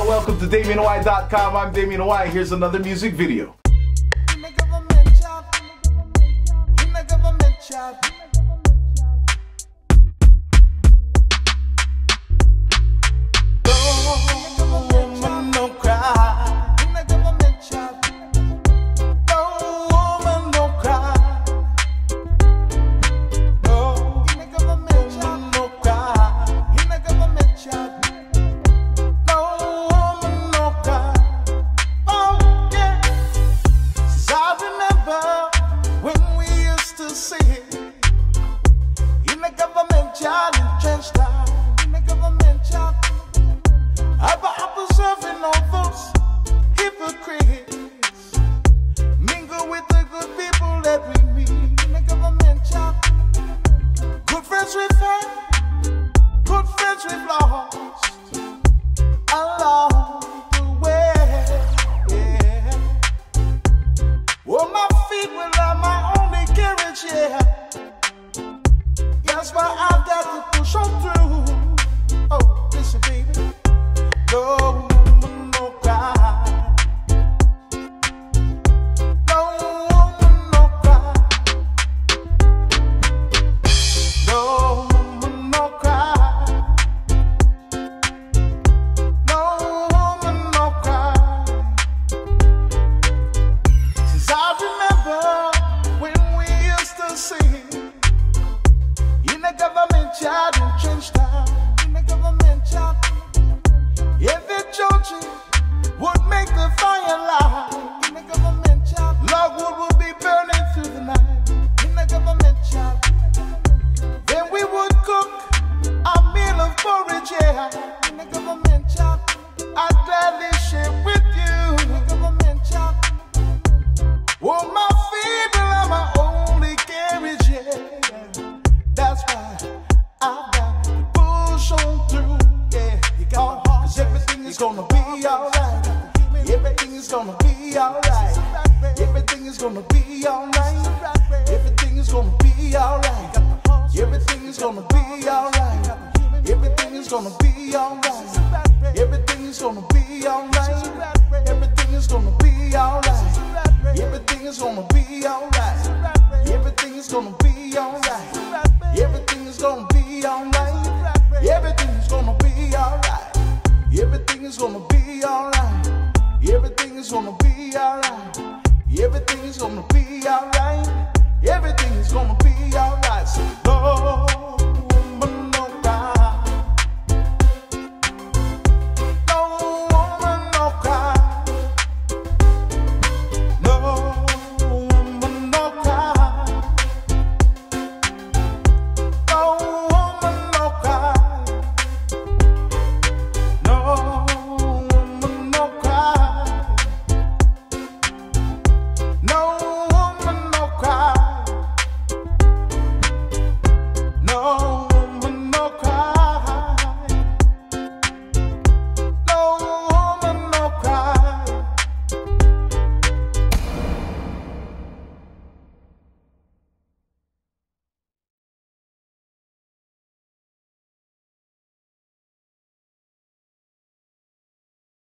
welcome to DamienY.com. I'm Damien Y. Here's another music video. That's why I've got to push on through. Oh, listen, baby. No woman, no cry. No woman, no cry. No woman, no cry. No woman, no cry. Since I remember when we used to sing in the government yard in Trenchtown, in the government yard, every Georgie would make the fire light. In the government yard, logwood would be burning through the night. In the government yard, then we would cook a meal of porridge, yeah. In the government yard, I'd gladly share with you. In the government yard, oh, my feeble and my only carriage, yeah. That's why I've got to push on through, yeah. You got, cause everything is gonna be alright. Everything is gonna be alright. Everything is gonna be alright. Everything is gonna be alright. Everything is gonna be alright. Everything is gonna be alright. Everything is gonna be alright. Everything is gonna be alright. Everything is gonna be alright. Everything is gonna be alright. Everything is gonna be alright. Everything is gonna be alright. Everything is gonna be alright. Everything is gonna be alright. Everything is gonna be alright.